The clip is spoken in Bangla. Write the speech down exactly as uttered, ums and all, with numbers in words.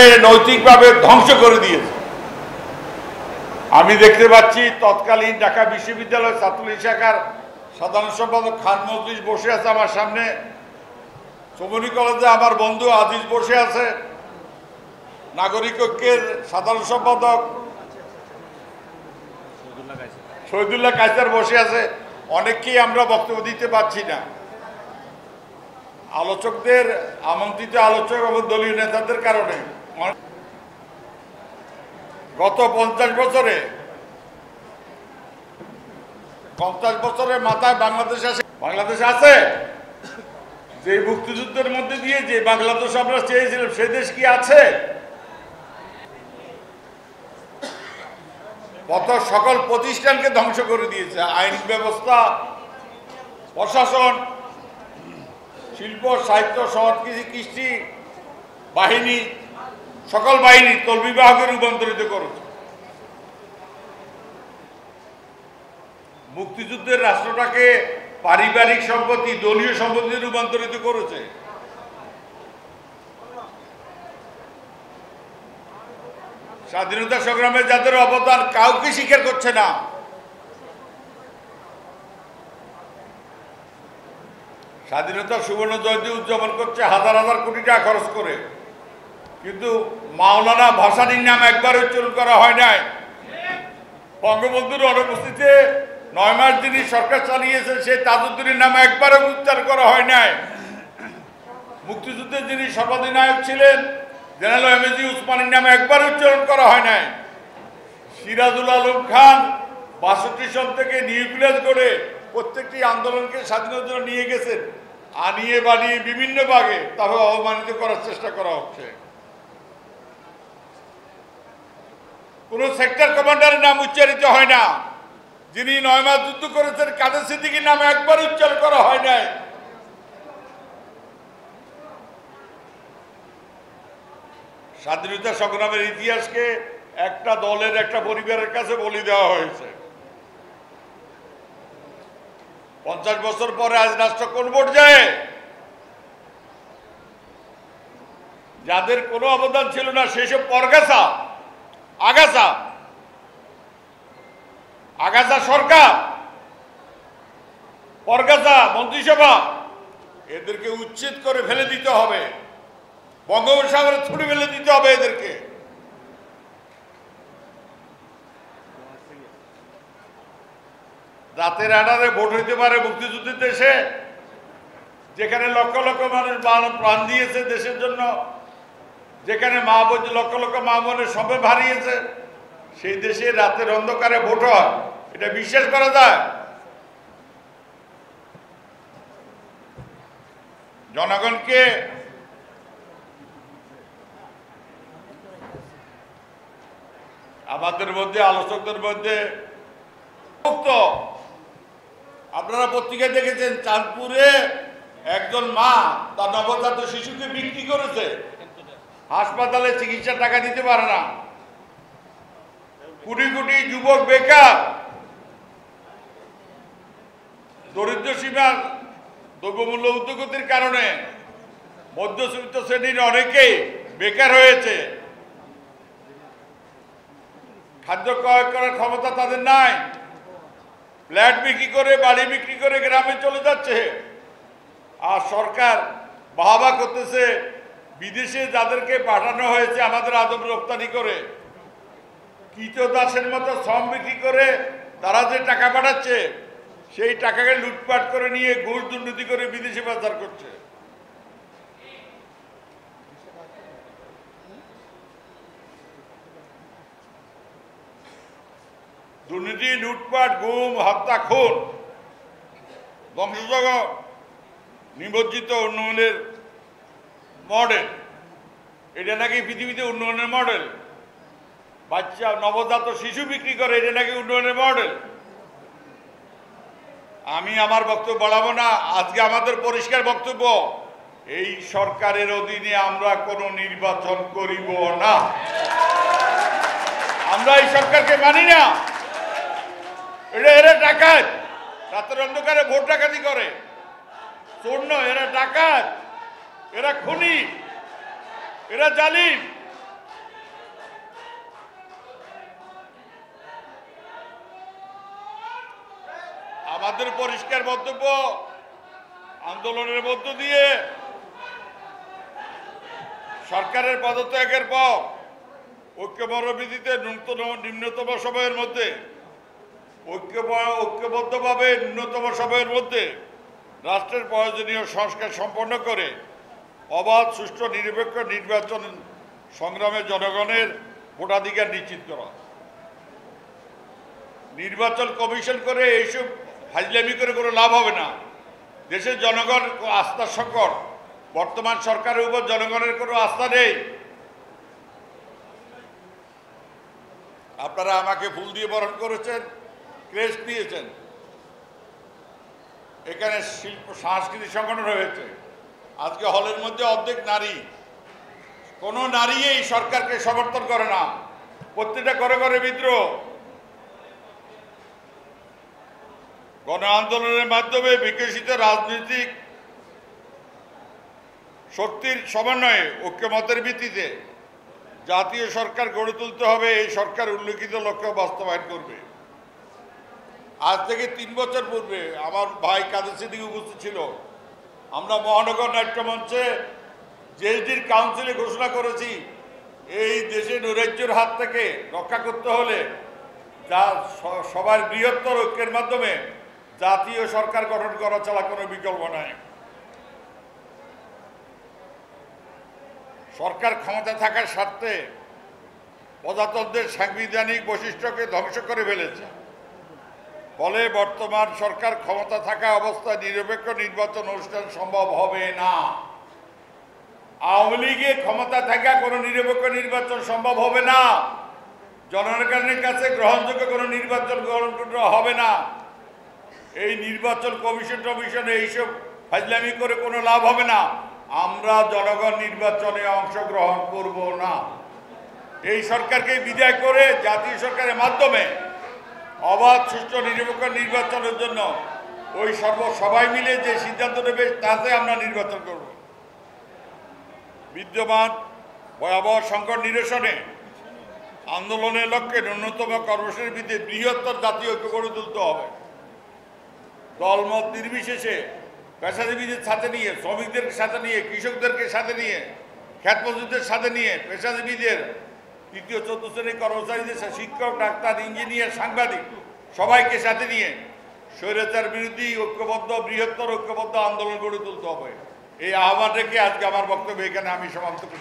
নৈতিকভাবে ধ্বংস করে দিয়েছে। আমি দেখতে পাচ্ছি তৎকালীন ঢাকা বিশ্ববিদ্যালয় ছাত্রলীগ শাখার সাধারণ সম্পাদক খান মজলিস বসে আছে আমার সামনে, চৌমনি কলেজে আমার বন্ধু আজিজ বসে আছে, নাগরিক ঐক্যের সাধারণ সম্পাদক শহীদুল্লাহ কায়সার বসে আছে। অনেককেই আমরা বক্তব্য দিতে পারছি না। আলোচকদের আমন্ত্রিত আলোচক এবং দলীয় নেতাদের কারণে গত পঞ্চাশ বছরে পঞ্চাশ বছরের মাথায় বাংলাদেশ আছে বাংলাদেশ আছে যে মুক্তিযুদ্ধের মধ্যে দিয়ে যে বাংলাদেশ আমরা চেয়েছিলাম সে দেশ কি আছে? কত সকল প্রতিষ্ঠানকে ধ্বংস করে দিয়েছে। আইন ব্যবস্থা, প্রশাসন, শিল্প, সাহিত্য, সংস্কৃতি, কৃষি বাহিনী, সকল বাহিনী তলবিবাহকে রূপান্তরিত করেছে। মুক্তিযুদ্ধের রাষ্ট্রটাকে পারিবারিক সম্পত্তি, দলীয় সম্পত্তি রূপান্তরিত করেছে। স্বাধীনতা সংগ্রামে যাদের অবদান কাউকে স্বীকার করছে না। স্বাধীনতা সুবর্ণ জয়ন্তী উদযাপন করছে হাজার হাজার কোটি টাকা খরচ করে, কিন্তু মাওলানা ভাসানীর নাম একবার উচ্চারণ করা হয় নাই। বঙ্গবন্ধুর অনুপস্থিতিতে নয় মাস যিনি সরকার চালিয়েছেন সেই তাজউদ্দিনের নাম একবারও উচ্চারণ করা হয় নাই। মুক্তিযুদ্ধে যিনি সর্বাধিনায়ক ছিলেন জেনারেল এম এ জি উসমানের নামে একবার উচ্চারণ করা হয় নাই। সিরাজুল আলম খান বাষট্টি সন থেকে নিউক্লিয়াস করে প্রত্যেকটি আন্দোলনকে স্বাধীনতার জন্য নিয়ে গেছেন, আনিয়ে বানিয়ে বিভিন্ন ভাগে তাকে অবমানিত করার চেষ্টা করা হচ্ছে। কোন সেক্টর কমান্ডারের নাম উচ্চারিত হয় না। যিনি নয় মাস যুদ্ধ করেছেন কাদের সিদ্দিকীর নাম একবার উচ্চারণ করা হয় নাই। স্বাধীনতা সংগ্রামের ইতিহাসকে একটা দলের একটা পরিবারের কাছে বলি দেওয়া হয়েছে। পঞ্চাশ বছর পরে আজ রাষ্ট্র কোন পর্যায়ে? যাদের কোনো অবদান ছিল না সেসব পরগাছা, আগাছা আগাছা সরকার, পরগাছা মন্ত্রিসভা, এদেরকে উচ্ছেদ করে ফেলে দিতে হবে। বঙ্গোপসাগরে ছুড়ে ফেলে দিতে হবে এদেরকে। রাতের আধারে ভোট হইতে পারে মুক্তিযুদ্ধের দেশে, যেখানে লক্ষ লক্ষ মানুষ প্রাণ দিয়েছে দেশের জন্য, যেখানে মা বোন লক্ষ লক্ষ মা বোনের সবে হারিয়েছে, সেই দেশে রাতের অন্ধকারে ভোট হয়, এটা বিশ্বাস করা যায়? জনগণকে আমাদের মধ্যে আলোচকদের মধ্যে আপনারা পত্রিকায় দেখেছেন চাঁদপুরে একজন মা তার নবজাত শিশুকে বিক্রি করেছে, হাসপাতালে চিকিৎসার টাকা দিতে পারে না। কোটি কোটি যুবক বেকার, দরিদ্র সীমার দ্রব্যমূল্য ঊর্ধ্বগতির কারণে মধ্যবিত্ত শ্রেণীর অনেকেই বেকার হয়েছে। খাদ্য ক্রয় করার ক্ষমতা তাদের নাই, ফ্ল্যাট বিক্রি করে বাড়ি বিক্রি করে গ্রামে চলে যাচ্ছে। আর সরকার বাহবা করতেছে বিদেশে যাদেরকে পাঠানো হয়েছে আমাদের আদম রপ্তানি করে, কীটদাসের মতো শ্রম বিক্রি করে তারা যে টাকা পাঠাচ্ছে সেই টাকাকে লুটপাট করে নিয়ে ঘুষ দুর্নীতি করে বিদেশে পাচার করছে। দুর্নীতি, লুটপাট, গুম, হত্যা, খুন, ধ্বংসযজ্ঞ নিমজ্জিত উন্নয়নের মডেল। এটা নাকি পৃথিবীতে উন্নয়নের মডেল। বাচ্চা নবজাত শিশু বিক্রি করে, এটা নাকি উন্নয়নের মডেল। আমি আমার বক্তব্য বাড়াবো না। আজকে আমাদের পরিষ্কার বক্তব্য, এই সরকারের অধীনে আমরা কোনো নির্বাচন করিব না। আমরা এই সরকারকে মানি না। এটা এরা ডাকাত, রাতের অন্ধকারে ভোট ডাকাতি করে। চোর নয়, এরা ডাকাত, এরা খুনি, এরা জালিম। তাদের পরিষ্কার বক্তব্য আন্দোলনের মধ্য দিয়ে সরকারের পদত্যাগের পর ঐক্যমত্য ভিত্তিতে ন্যূনতম নিম্নতম সময়ের মধ্যে ঐক্য ঐক্যবদ্ধভাবে ন্যূনতম সময়ের মধ্যে রাষ্ট্রের প্রয়োজনীয় সংস্কার সম্পন্ন করে অবাধ সুষ্ঠু নিরপেক্ষ নির্বাচন সংগ্রামে জনগণের ভোটাধিকার নিশ্চিত করা। নির্বাচন কমিশন করে এইসব ফাজলামি করে কোনো লাভ হবে না। দেশের জনগণ আস্থার সংকট, বর্তমান সরকারের উপর জনগণের কোনো আস্থা নেই। আপনারা আমাকে ফুল দিয়ে বরণ করেছেন, ক্রেস্ট দিয়েছেন, এখানে শিল্প সাংস্কৃতিক সংগঠন হয়েছে। আজকে হলের মধ্যে অর্ধেক নারী। কোনো নারী এই সরকারকে সমর্থন করে না, প্রত্যেকটা ঘরে ঘরে বিদ্রোহ। গণ আন্দোলনের মাধ্যমে বিকশিত রাজনৈতিক শক্তির সমন্বয়ে ঐক্যমতের ভিত্তিতে জাতীয় সরকার গড়ে তুলতে হবে। এই সরকার উল্লেখিত লক্ষ্য বাস্তবায়ন করবে। আজ থেকে তিন বছর পূর্বে আমার ভাই কাদের সিদ্দিকী উপস্থিত ছিল। আমরা মহানগর নাট্যমঞ্চে জেএসডির কাউন্সিলে ঘোষণা করেছি, এই দেশে নৈরাজ্যের হাত থেকে রক্ষা করতে হলে যা সবার বৃহত্তর ঐক্যের মাধ্যমে জাতীয় সরকার গঠন করা ছাড়া কোনো বিকল্প নাই। সরকার ক্ষমতা থাকার স্বার্থে প্রজাতন্ত্রের সাংবিধানিক বৈশিষ্ট্যকে ধ্বংস করে ফেলেছে। ফলে বর্তমান সরকার ক্ষমতা থাকা অবস্থায় নিরপেক্ষ নির্বাচন অনুষ্ঠান সম্ভব হবে না। আওয়ামী লীগের ক্ষমতা থাকা কোনো নিরপেক্ষ নির্বাচন সম্ভব হবে না। জনগণের কাছে গ্রহণযোগ্য কোনো নির্বাচন গ্রহণ করা হবে না। এই নির্বাচন কমিশন টমিশন এইসব ফাজলামি করে কোনো লাভ হবে না। আমরা জনগণ নির্বাচনে অংশগ্রহণ করব না। এই সরকারকে বিদায় করে জাতীয় সরকারের মাধ্যমে অবাধ সুষ্ঠু নিরপেক্ষ নির্বাচনের জন্য ওই সর্ব সবাই মিলে যে সিদ্ধান্ত নেবে তাতে আমরা নির্বাচন করব। বিদ্যমান ভয়াবহ সংকট নিরসনে আন্দোলনের লক্ষ্যে ন্যূনতম কর্মসূচির ভিত্তিতে বৃহত্তর জাতীয় ঐক্য গড়ে তুলতে হবে। দলমত নির্বিশেষে পেশাজীবীদের সাথে নিয়ে, শ্রমিকদের সাথে নিয়ে, কৃষকদেরকে সাথে নিয়ে, খ্যাত মজুরদের সাথে নিয়ে, পেশাজীবীদের, তৃতীয় চতুর্থ শ্রেণীর কর্মচারীদের, শিক্ষক, ডাক্তার, ইঞ্জিনিয়ার, সাংবাদিক সবাইকে সাথে নিয়ে স্বৈরাচার বিরোধী ঐক্যবদ্ধ বৃহত্তর ঐক্যবদ্ধ আন্দোলন গড়ে তুলতে হবে। এই আহ্বান রেখে আজকে আমার বক্তব্য এখানে আমি সমাপ্ত করছি।